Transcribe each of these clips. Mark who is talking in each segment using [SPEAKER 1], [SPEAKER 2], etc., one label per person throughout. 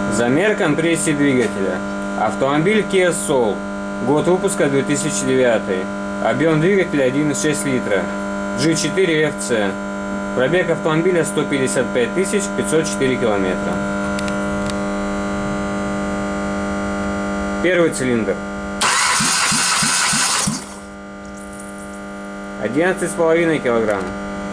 [SPEAKER 1] Замер компрессии двигателя. Автомобиль Kia Soul. Год выпуска 2009. Объем двигателя 1,6 литра. G4 FC. Пробег автомобиля 155 504 километра. Первый цилиндр. 11,5 килограмм.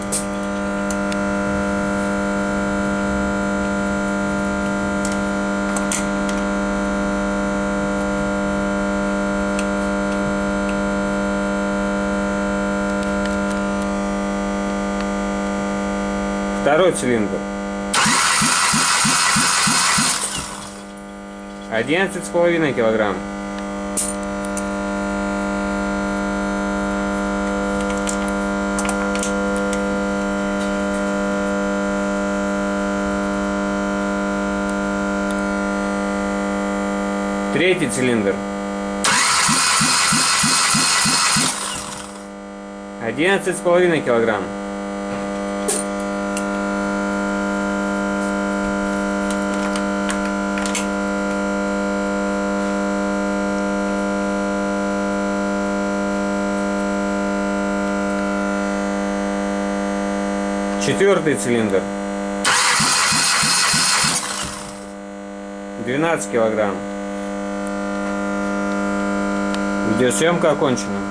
[SPEAKER 1] Второй цилиндр. 11,5 килограмм. Третий цилиндр. 11,5 килограмм. Четвертый цилиндр. 12 килограмм. Видеосъемка окончена.